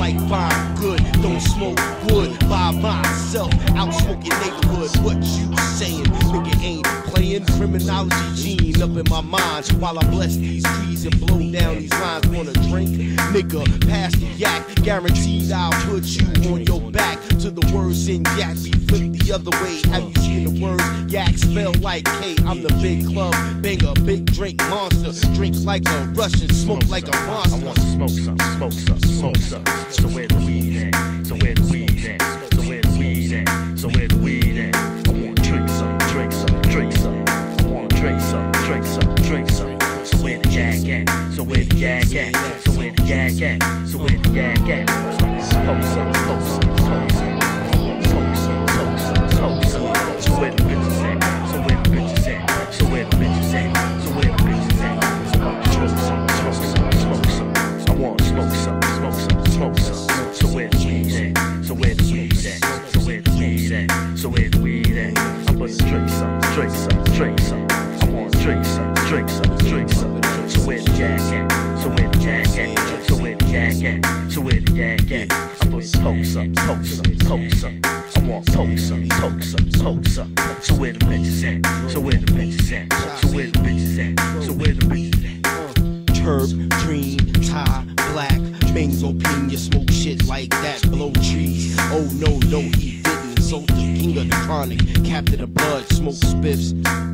like fine good. Don't smoke wood by myself. Out smoking neighborhood. What you saying? Nigga ain't playing. Criminology gene up in my mind while I bless these trees and blow down these lines. Wanna drink? Nigga, pass the yak. Guaranteed I'll put you on your back. To the words in yak, be flipped the other way. Have you seen the words yak spell like K? I'm the big club banger, big drink monster. Drink like a Russian, smoke like a monster. I want to smoke some, smoke some, smoke some. So where the weed at? So where the weed at? So where the weed at? So where the weed at? I want to drink some, drink some, drink some. I want to drink some, drink some, drink some. So where the yak at? So where the yak at? So where the yak at? So where the yak at? Smoke some, smoke some, smoke some. Smoke some, smoke some, smoke some. So where the bitches at? So where the bitches at? So where the bitches at? So where the bitches at? So I want to smoke some, smoke some, smoke some. I want to smoke some, smoke some, smoke some. So where the weed at? So where the weed at? So where the weed at? So where the weed at? I'm gonna drink some, drink some, drink some. I want to drink some, drink some, drink some. So where the yak at? So where the yak at? So where the yak at? So where the yak at? I'm gonna poke some, poke some, poke some. I want poke some, poke some, poke some. So where the bitches at? So where the bitches at? So where the bitches at? So where the bitches at? Herb, green, tie, black, bingo, pina, smoke shit like that, blow trees. Oh no, no, he didn't. So the king of the chronic, captain of blood, smoke spiffs.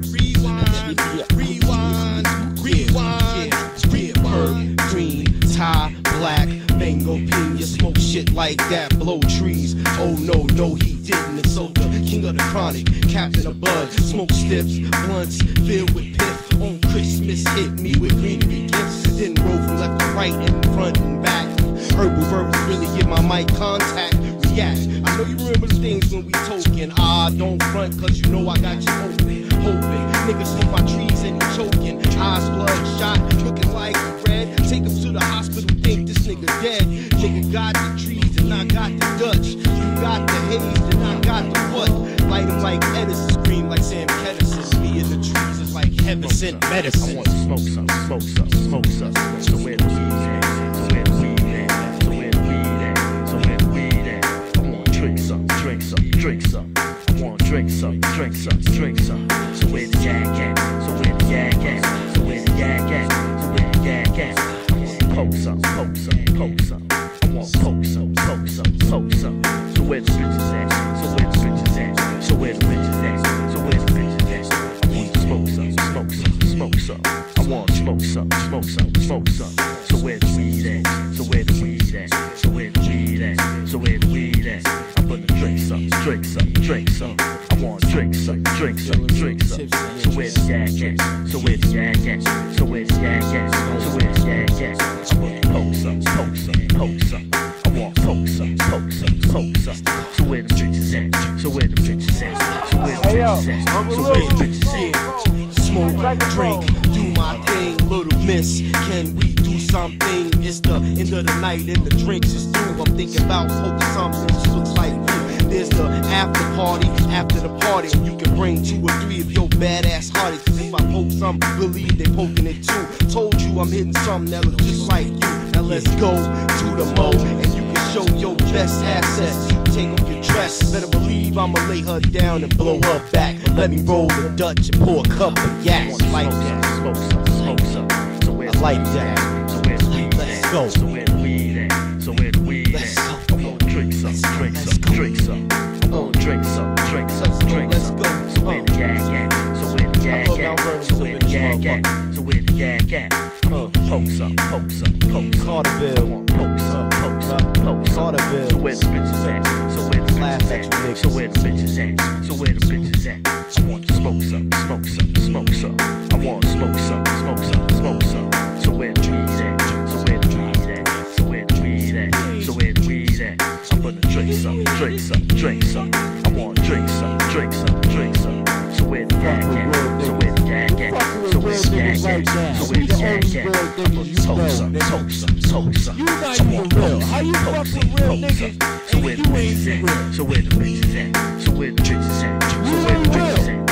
Rewind, rewind, rewind. Herb, green, tie, black, bingo, pina, smoke shit like that, blow trees. Oh no, no, he didn't. And so the king of the chronic, captain of blood, smoke stiffs, blunts filled with piff. On Christmas, hit me with greenery gifts. Then roll from left to right and front and back. Herbal verbs really give my mic contact. React. I know you remember the things when we token. Don't front, cause you know I got you open. Hoping niggas smoke my trees and he choking. Eyes bloodshot, looking like red. Take him to the hospital, think this nigga dead. Nigga got the trees and I got the Dutch. You got the haze and I got the what? Light him like Edison, scream like Sam Kedison. Me in the trees is like heaven sent medicine. I want to smoke some, smoke some, smoke some. So where the weed at? So where the weed at? So where the weed at? So where the weed at? I want to drink some, drink some, drink some. I want to drink some, drink some, drink some. So where the yak at? So where the yak at? So where the yak at? So where the yak at? I want to poke some, poke some, poke some. I want to poke some, poke some, poke some. So where the bitches at? So where the bitches at? So where the bitches at? So where the bitches at? I want to smoke some, smoke some, smoke some. I want to smoke some, smoke some, smoke some. So where the weed at? So where the weed at? So where the weed at? So where the weed at? I'm gonna drink some, drink some, drink some. I want to drink some, drink some, drink some. So where the yak at? So where the yak at? So where the yak at? So where the yak at? I'm gonna poke some, poke some, poke some. I want poke some, poke some, poke some. So where the bitches at? So where the bitches at? So where the bitches at? So where the bitches at? Smoke, drink, do my thing, little miss. Can we do something? It's the end of the night and the drinks is through. I'm thinking about poking something that looks like you. There's the after party, after the party. You can bring 2 or 3 of your badass hearties. Cause if I poke some, believe they poking it too. Told you I'm hitting something that looks just like you. Now let's go to the mo and you can show your best assets. Take off your dress, better believe I'ma lay her down and blow her back. Let me roll the Dutch and pour a cup of yak. Like that. Smoke some, smoke some. So where I like that. So where the weed Let's at? go. So where the weed at? So where the weed Let's at? go. I want to drink some, drink some, drink some. I want to drink some, drink some, drink Let's some. go. So where the yak at? So where the yak at? So where the yak at? So where the yak at? I want to poke some, poke some, poke some. I Carterville. want to poke some, poke some, poke some. Carterville. So where the bitches at? So where the bitches at? So where the bitches at? So where the bitches at? I want to smoke some, smoke some, smoke some. I want to smoke some, smoke some, smoke some. So where the weed at? So where the weed at? So where the weed at? So where the weed at? I'm gonna drink some, drink some, drink some. I want to drink some, drink some, drink some. So where the yak at? So where the yak at? So where the yak at? So where the yak at? I'm gonna poke some, poke some, poke some. You not even real. How you fuck with real niggas? So where the bitches at? So where the bitches at? So where the bitches at? So where the bitches at?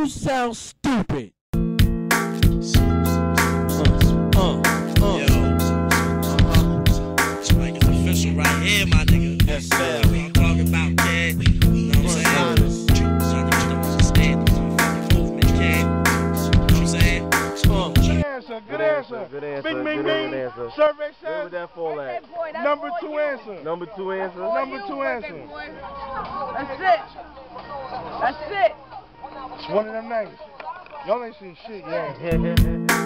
You sound stupid. Like it's official right here, my nigga. Yes, sir. That's what I'm talking about, kid. You know what I'm saying? Trying to understand the motherfucking movement, kid. You know what I'm saying? Good answer. Bing, bing, bing. Survey says that fall at? number 2 answer. Number 2 answer? Number 2 answer. That's it. That's it. It's one of them niggas. Y'all ain't seen shit yet.